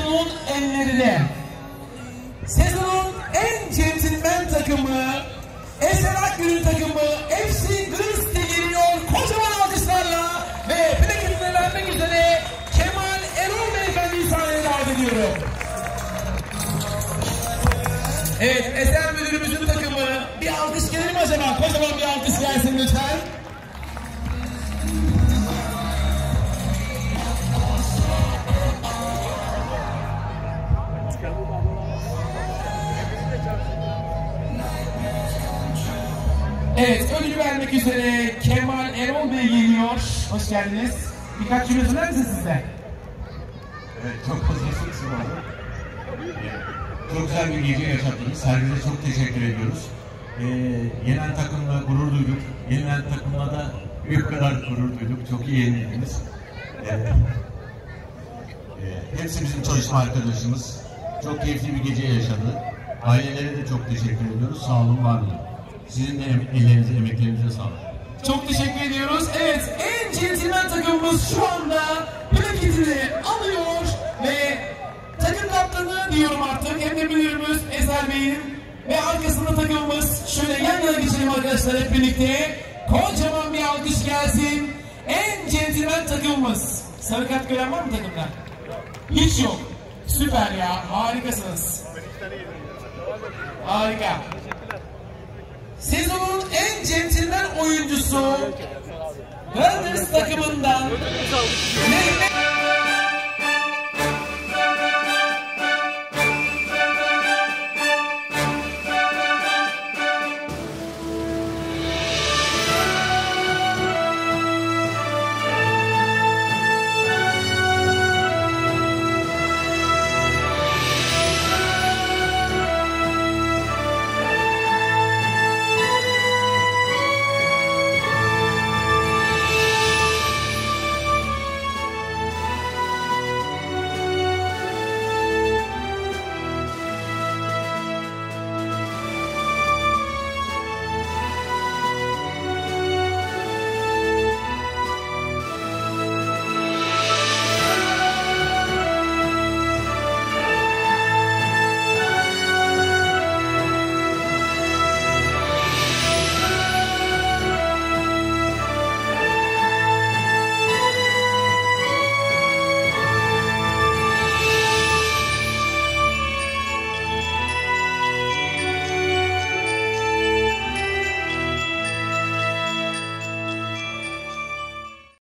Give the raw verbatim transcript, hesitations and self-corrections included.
sezonun enlerine. Sezonun en centilmen takımı, Eser Akgül'ün takımı F C Griz'te geliyor kocaman alkışlarla ve plaketini vermek üzere Kemal Erol Beyefendi'yi sahneye davet ediyorum. Evet, Eser Müdürümüzün takımı, bir alkış gelir mi acaba? Kocaman bir alkış gelsin lütfen. Evet, ödülü vermek üzere Kemal Erol Bey geliyor. Hoş geldiniz. Birkaç cümle söyler misiniz sizden? Evet, çok fazla sıksın oldu. Çok güzel bir gece yaşattınız. Herkese çok teşekkür ediyoruz. Ee, yenen takımla gurur duyduk. Yenilen takımla da bir kadar gurur duyduk. Çok iyi yenildiniz. Ee, e, hepsi bizim çalışma arkadaşımız. Çok keyifli bir gece yaşadı. Ailelere de çok teşekkür ediyoruz. Sağ olun, var olun. Sizin de ellerinize, emeklerinize sağlık. Çok teşekkür ediyoruz. Evet, en centilmen takımımız şu anda plaketini alıyor ve takım kaptanı diyorum artık. Hem de müdürümüz Eser Bey'in ve arkasında takımımız. Şöyle yan yana geçelim arkadaşlar hep birlikte. Kocaman bir alkış gelsin. En centilmen takımımız. Sarı kart gören var mı takımda? Hiç yok. Süper ya, harikasınız. Harika. Sezonun en centilmen oyuncusu Gunners takımından Mehmet